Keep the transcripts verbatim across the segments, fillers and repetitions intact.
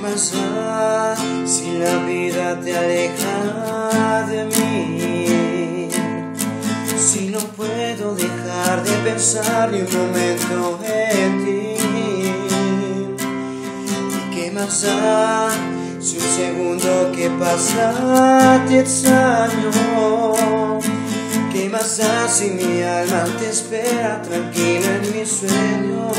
más da si la vida te aleja de mí? Si no puedo dejar de pensar ni un momento en ti. ¿Y qué más da si un segundo que pasa te extraño? ¿Qué más da si mi alma te espera tranquila en mis sueños?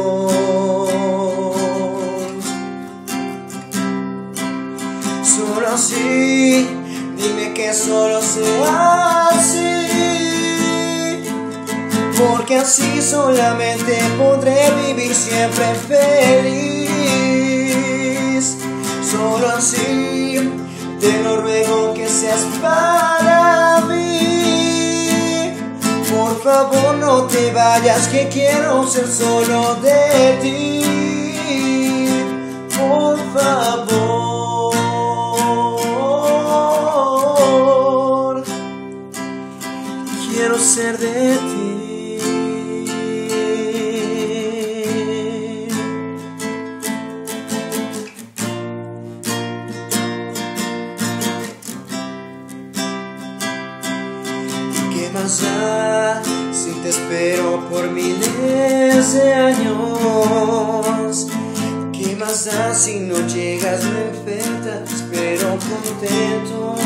Solo así, dime que solo sea así, porque así solamente podré vivir siempre feliz. Solo así, te lo ruego que seas para mí. Por favor no te vayas, que quiero ser solo de ti. Por favor, quiero ser de ti. ¿Qué más da si te espero por miles de años? ¿Qué más da si no llegas, no infectas, pero contento?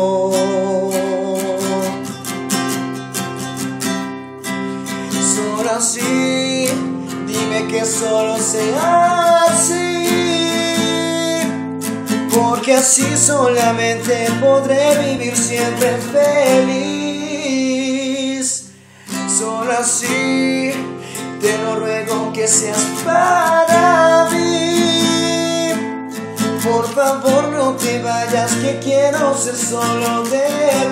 Solo así, dime que solo sea así, porque así solamente podré vivir siempre feliz. Solo así, te lo ruego que seas para mí. Por favor no te vayas, que quiero ser solo de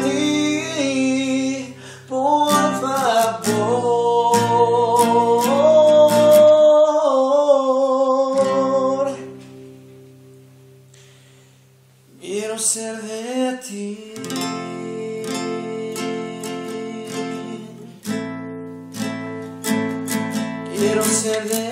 ti. Por favor, quiero ser de ti. Quiero ser de